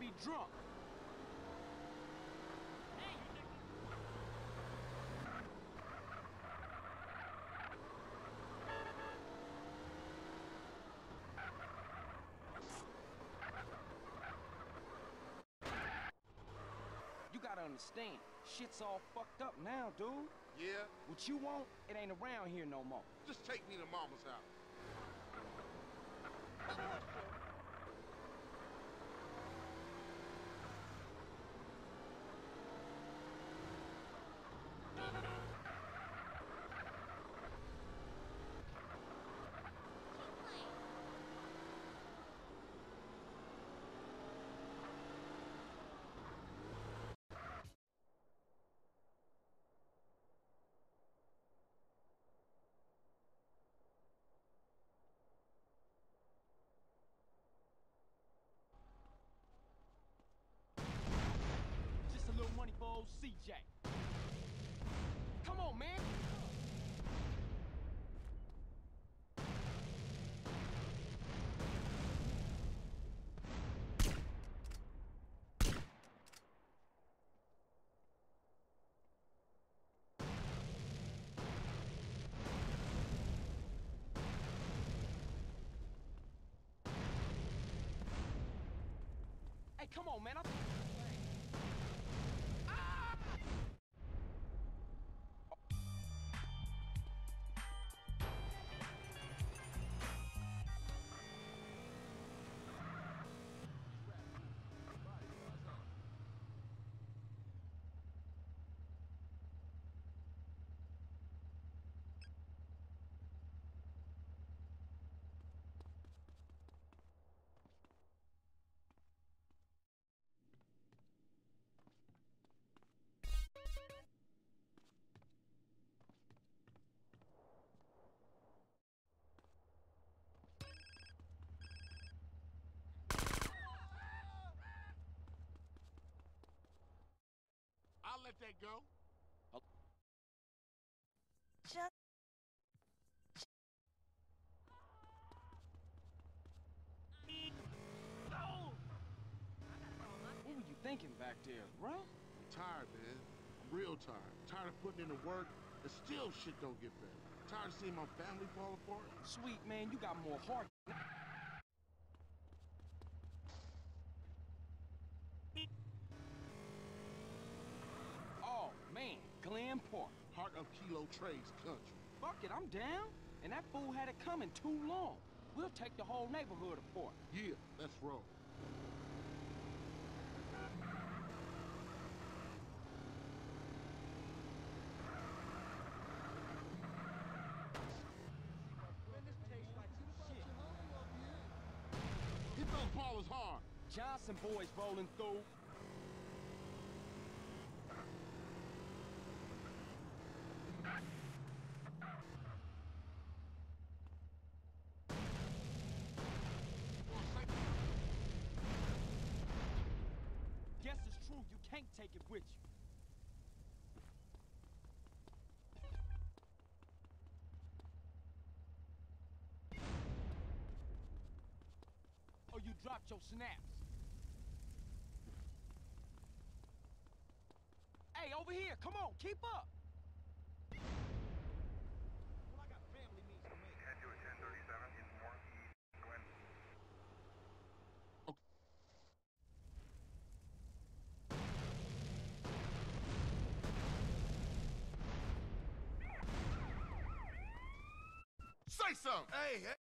be drunk. You gotta understand, shit's all fucked up now, dude. Yeah? What you want, it ain't around here no more. Just take me to Mama's house. Just a little money for old CJ. Come on, man. Hey, come on, man. Ah! I'll let that go. What were you thinking back there, bro? I'm tired, man. I'm real tired. Tired of putting in the work and still shit don't get better. Tired of seeing my family fall apart. Sweet, man, you got more heart. Oh, man, Glen Park. Heart of Kilo Trades country. Fuck it, I'm down. And that fool had it coming too long. We'll take the whole neighborhood apart. Yeah, let's roll. Hit those ballers hard. Johnson boys rolling through. Guess it's true, you can't take it with you. Oh, you dropped your snaps. Hey, over here, come on, keep up. Well, I got family meetings to make. Head to a 1037 in northeast Glen. Say something! Hey, hey!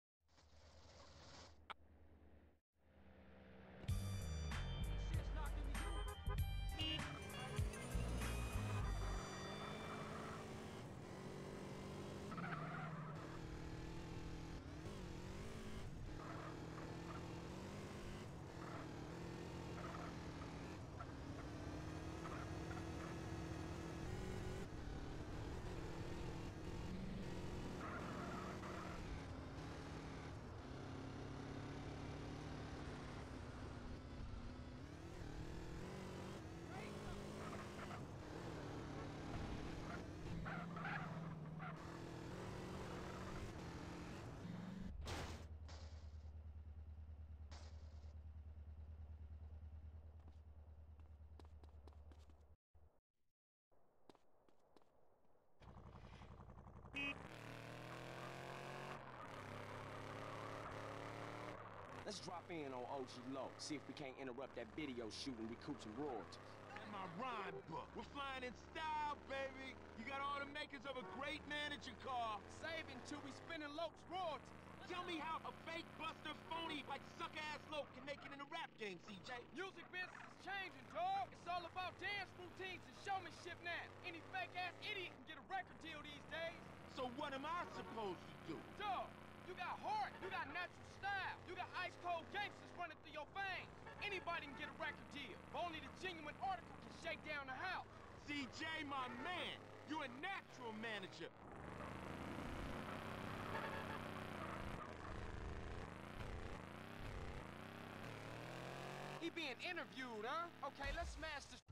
Shit's knocking me through. Let's drop in on OG Low, see if we can't interrupt that video shoot and recoup some royalties. In my rhyme book. We're flying in style, baby. You got all the makings of a great manager car. Saving till we spinning Loke's royalties. Tell me how a fake buster phony like suck-ass Loke can make it in the rap game, CJ. Music business is changing, dog. It's all about dance routines and showmanship now. Any fake-ass idiot can get a record deal these days. So what am I supposed to do? Dog, you got heart, you got natural style, you got ice-cold gangsters running through your veins. Anybody can get a record deal, but only the genuine article can shake down the house. CJ, my man, you're a natural manager. He being interviewed, huh? Okay, let's smash this.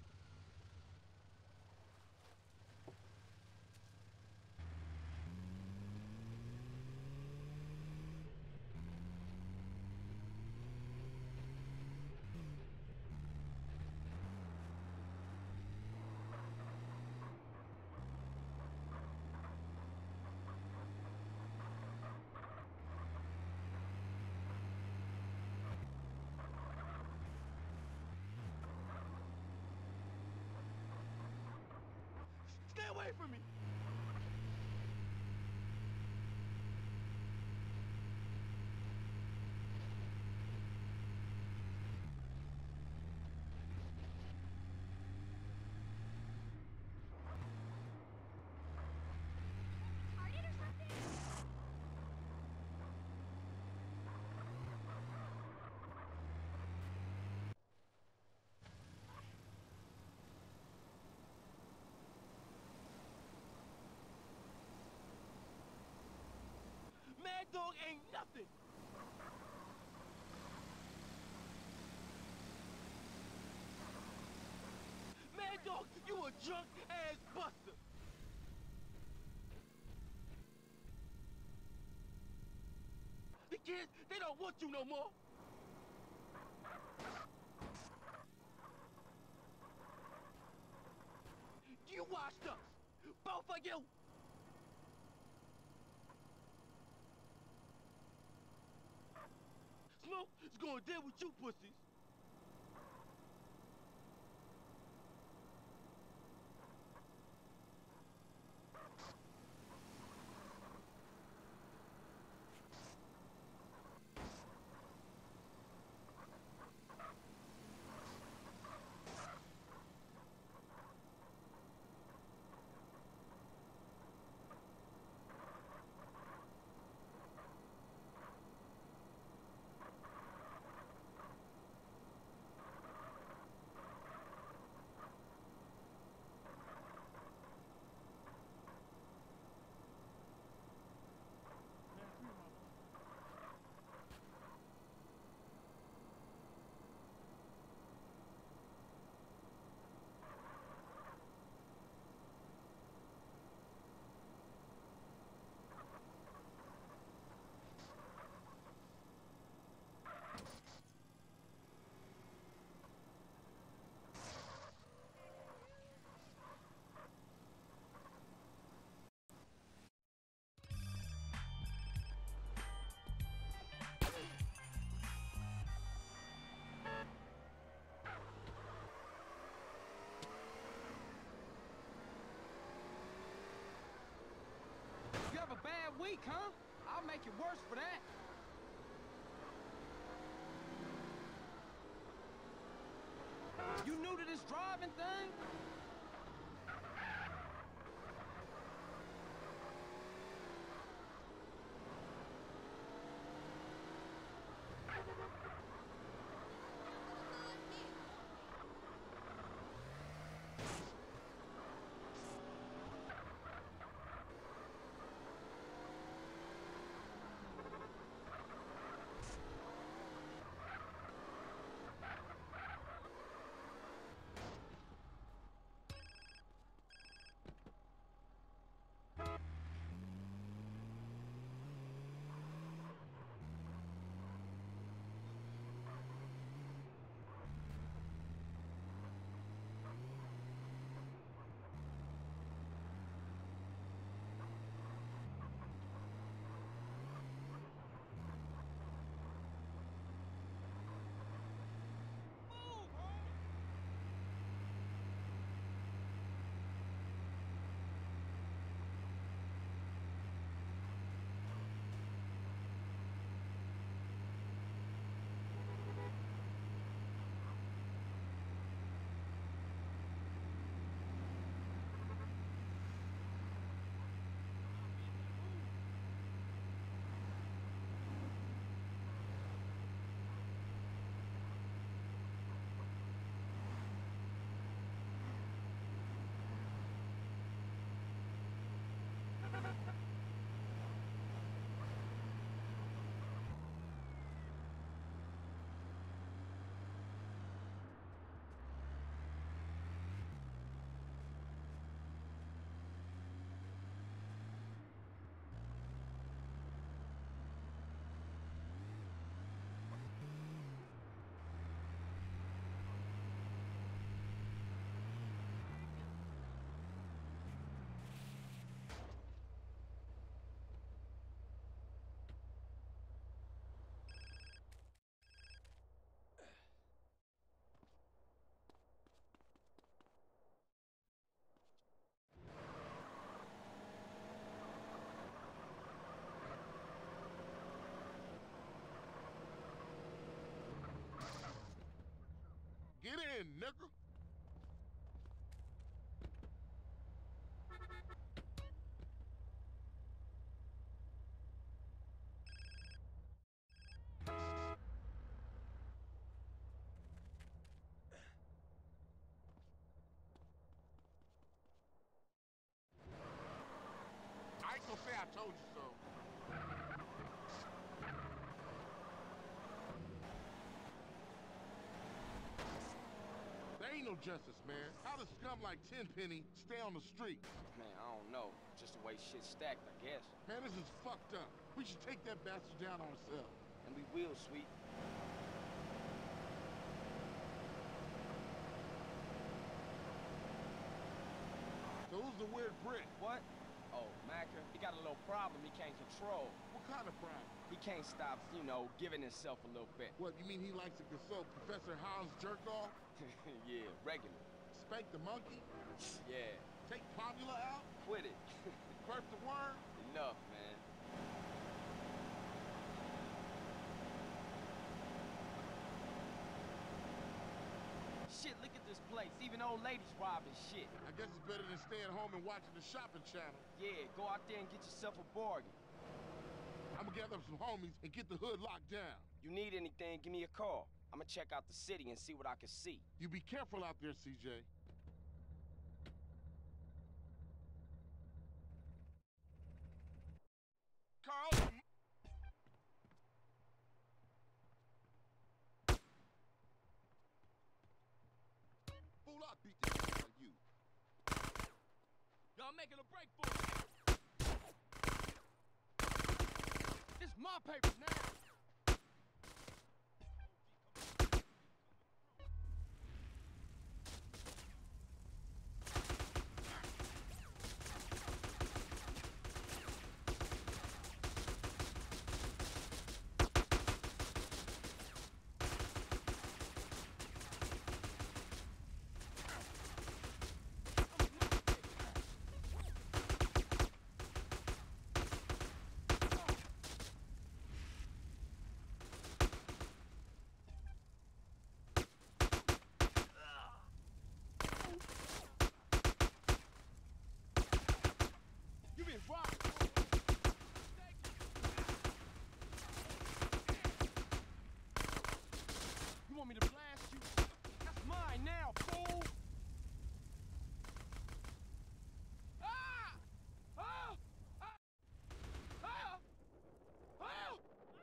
Stay away from me! Mad Dog ain't nothing! Mad Dog, you a drunk-ass buster! The kids, they don't want you no more! You washed us! Both of you! Smoke is gonna deal with you pussies. You have a bad week, huh? I'll make it worse for that. You new to this driving thing? in, nigga. I ain't gonna say I told you so. There ain't no justice, man. How does scum like Tenpenny stay on the street? Man, I don't know. Just the way shit's stacked, I guess. Man, this is fucked up. We should take that bastard down ourselves. And we will, sweet. So who's the weird brick? What? Oh, Macker. He got a little problem he can't control. What kind of problem? He can't stop, you know, giving himself a little bit. What, you mean he likes to consult Professor Hans jerk-off? Yeah, regular. Spank the monkey? Yeah. Take Pomula out? Quit it. Burp the worm? Enough, man. Shit, look at this place. Even old ladies robbing shit. I guess it's better than staying home and watching the shopping channel. Yeah, go out there and get yourself a bargain. I'm gonna gather up some homies and get the hood locked down. You need anything, give me a call. I'm gonna check out the city and see what I can see. You be careful out there, CJ. Carl! Fool, I beat the shit out of you. Y'all making a break for it. This is my paper now. You been robbed. You want me to blast you? That's mine now, fool! Ah! Ah! Ah! Ah! Ah!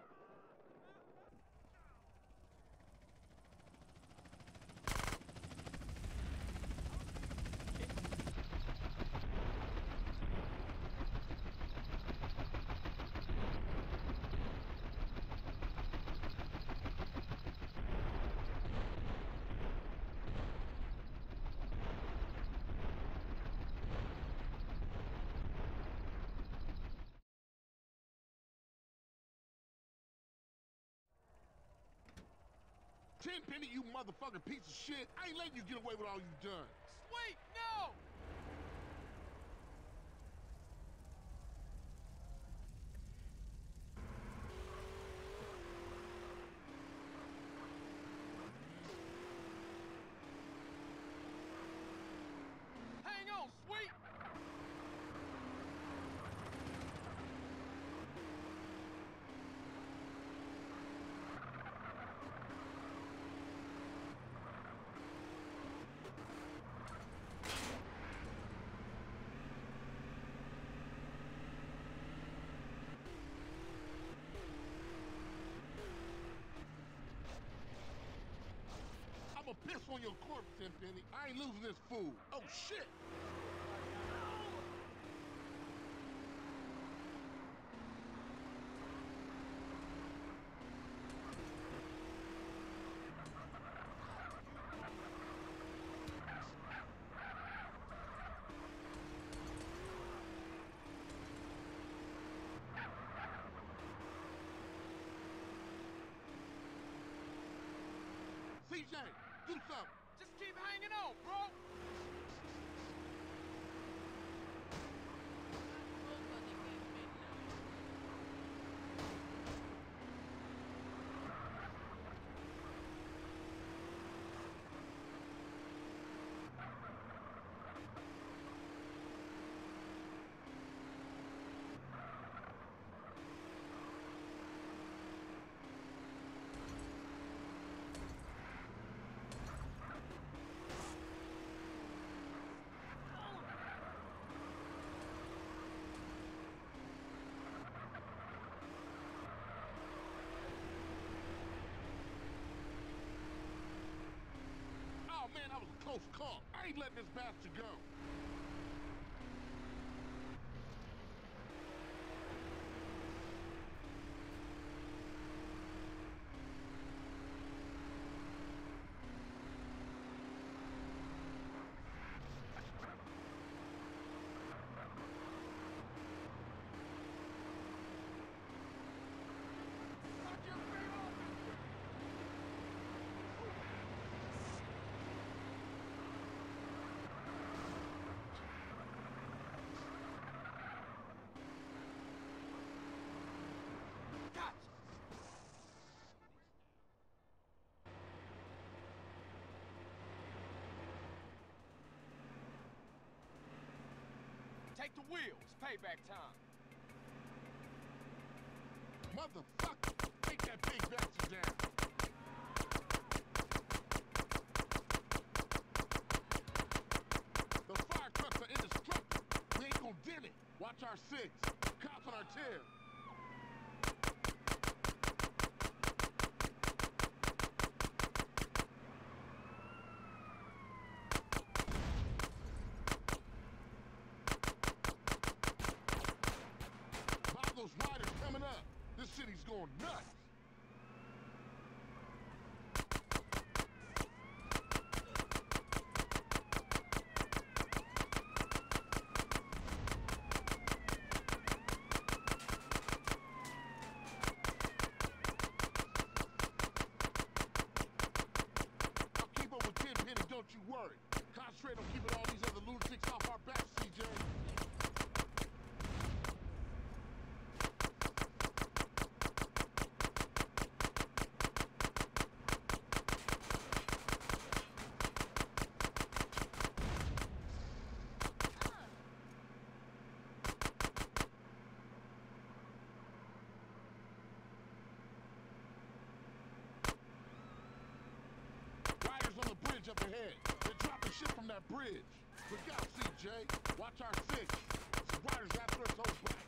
Tenpenny, you motherfucking piece of shit. I ain't letting you get away with all you've done. Sweet, no! Hang on, sweet! I'ma piss on your corpse, Tenpenny. I ain't losing this fool. Oh, shit. CJ, do something. Just keep hanging on, bro! close call. I ain't letting this bastard go. Take the wheel. It's payback time. Motherfucker! Take that big bastard down. The fire trucks are indestructible. We ain't gonna dent it. Watch our six. Cops on our tail. Those riders coming up. This city's going nuts. I'll keep up with Tenpenny, don't you worry. Concentrate on keeping all these other lunatics off our backs, CJ. Up ahead. They're dropping shit from that bridge. Look out, CJ. Watch our six. Some riders after us whole black.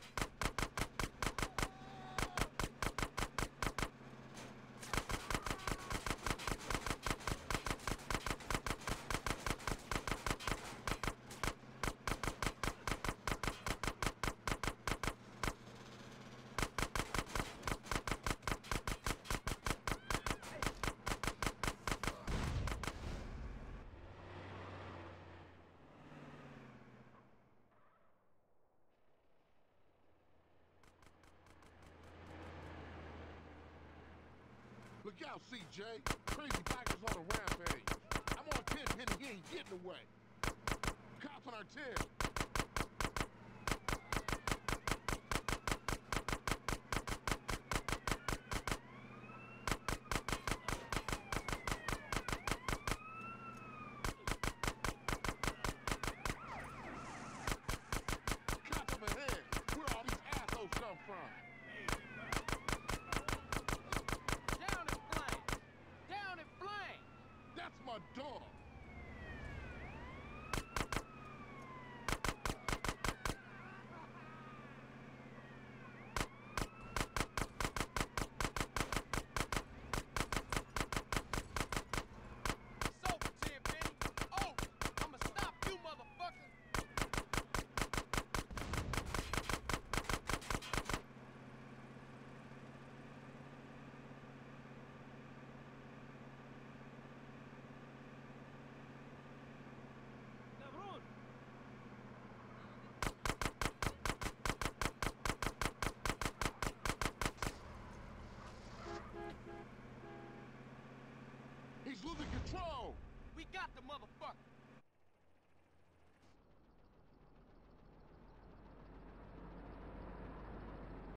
Look out, CJ. Crazy bikers on a rampage. I'm on Tenpenny, he ain't getting away. Cops on our tail. Cops up ahead. Where all these assholes come from? That's my dog. It's over, Tenpenny. Oh, I'ma stop you, motherfucker. He's losing control. We got the motherfucker.